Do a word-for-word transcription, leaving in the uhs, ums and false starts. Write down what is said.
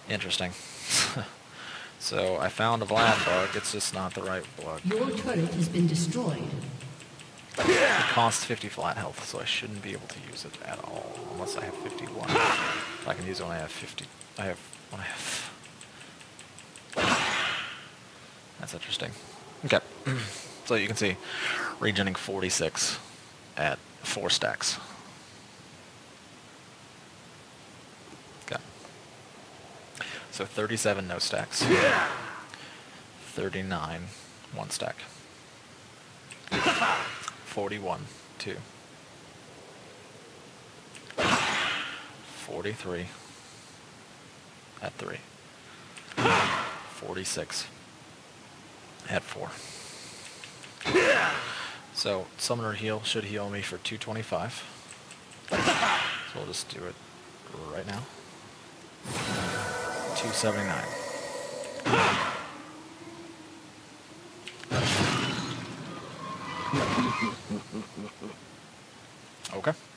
Interesting. So I found a Vlad bug, it's just not the right bug. Your turret has been destroyed. It costs fifty flat health, so I shouldn't be able to use it at all, unless I have fifty-one. I can use it when I have fifty. I have when I have. That's interesting. Okay, so you can see, regening forty-six at four stacks. Okay. So thirty-seven no stacks. thirty-nine one stack. forty-one two. forty-three at three. forty-six at four. So summoner heal should heal me for two twenty-five. So we'll just do it right now. two seventy-nine. Okay.